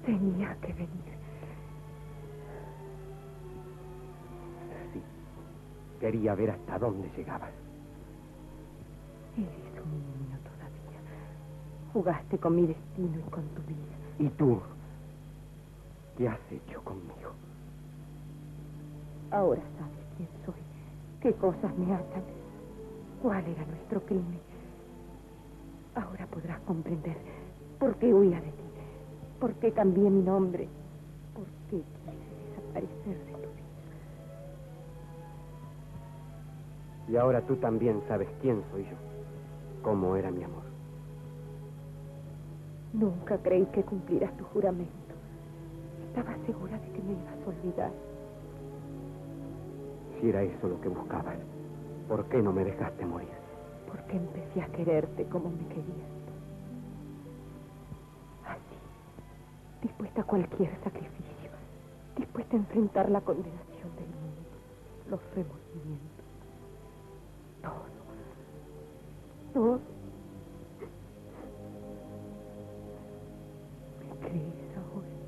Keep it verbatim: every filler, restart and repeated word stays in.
Tenía que venir. Sí. Quería ver hasta dónde llegabas. Eres un niño todavía. Jugaste con mi destino y con tu vida. ¿Y tú? ¿Qué has hecho conmigo? Ahora sabes quién soy, qué cosas me atan, cuál era nuestro crimen. Ahora podrás comprender por qué huía de ti, por qué cambié mi nombre, por qué quise desaparecer de tu vida. Y ahora tú también sabes quién soy yo, cómo era mi amor. Nunca creí que cumplieras tu juramento. Estaba segura de que me ibas a olvidar. Si era eso lo que buscabas, ¿por qué no me dejaste morir? Porque empecé a quererte como me querías tú. Así, dispuesta a cualquier sacrificio, dispuesta a enfrentar la condenación del mundo, los remordimientos, todo, todo. ¿Me crees ahora?